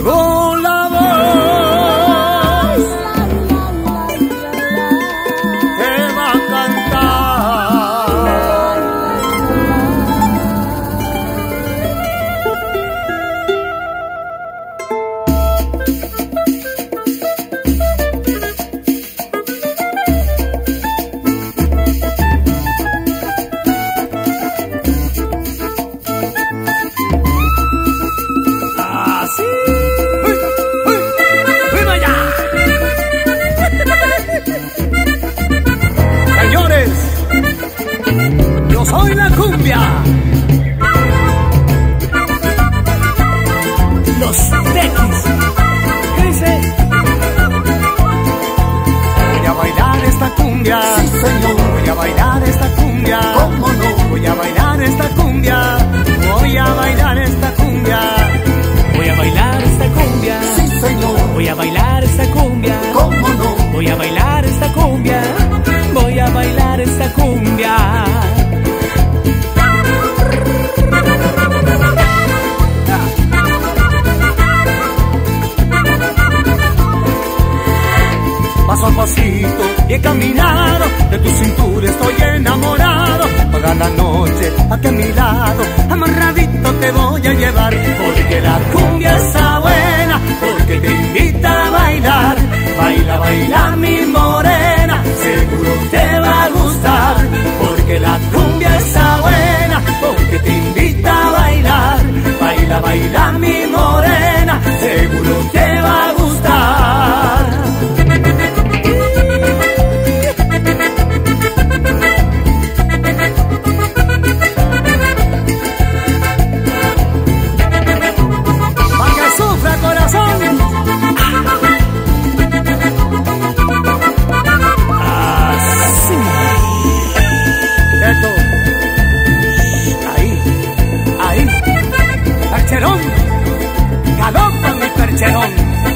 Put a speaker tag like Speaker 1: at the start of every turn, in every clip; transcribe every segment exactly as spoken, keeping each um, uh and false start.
Speaker 1: llegó la voz que va a soy la cumbia. Los tequis. ¿Qué dice? Voy a bailar esta cumbia.
Speaker 2: Sí, señor.
Speaker 1: Voy a bailar esta cumbia.
Speaker 2: ¿Cómo no?
Speaker 1: Voy a bailar esta cumbia. Voy a bailar esta cumbia. Voy a bailar esta cumbia.
Speaker 2: Sí, señor.
Speaker 1: Voy a bailar esta cumbia.
Speaker 2: ¿Cómo no?
Speaker 1: Voy a bailar esta cumbia. Voy a bailar esta cumbia. Paso a pasito y he caminado, de tu cintura estoy enamorado. Toda la noche aquí a mi lado, amarradito te voy a llevar. Porque la cumbia está buena, porque te invita a bailar. Baila, baila mi morena, seguro te va a gustar. Porque la cumbia está buena, porque te invita a bailar. Baila, baila mi morena, seguro te va a gustar. Galopa mi percherón.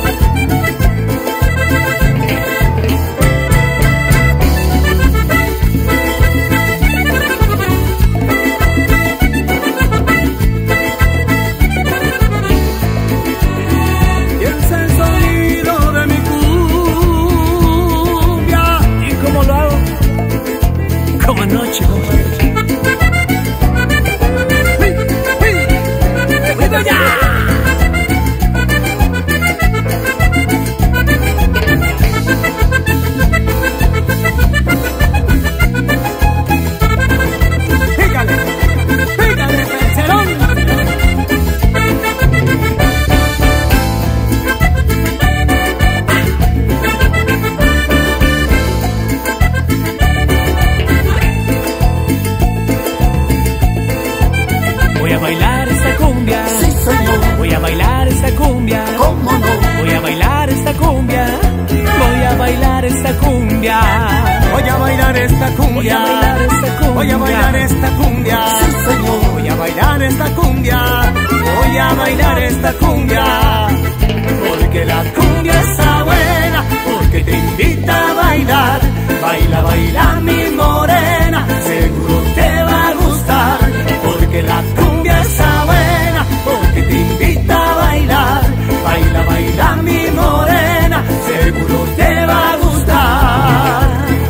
Speaker 1: Piensa el sonido de mi cumbia. ¿Y cómo lo hago? Como anoche, compadre. ¡Ya! Pégale, pégale, percherón. Voy a bailar esta cumbia.
Speaker 2: Sí, señor.
Speaker 1: Voy a bailar esta cumbia.
Speaker 2: ¿Cómo no?
Speaker 1: Voy a bailar esta cumbia. Voy a bailar esta cumbia. Voy a bailar esta cumbia. Voy a bailar esta cumbia.
Speaker 2: Sí, señor.
Speaker 1: Voy a bailar esta cumbia. Voy a bailar esta cumbia. Porque la cumbia está buena, porque te invita a bailar. Baila, baila mi morena, seguro te va a gustar. Porque la cumbia está buena, porque te invita a bailar. Baila, baila mi morena, seguro te va a gustar.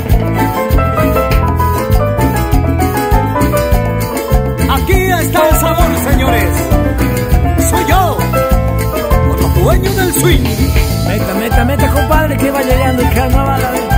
Speaker 1: Aquí está el sabor, señores. Soy yo, con los dueños del swing. Meta, meta, meta, compadre, que va llegando el carnaval.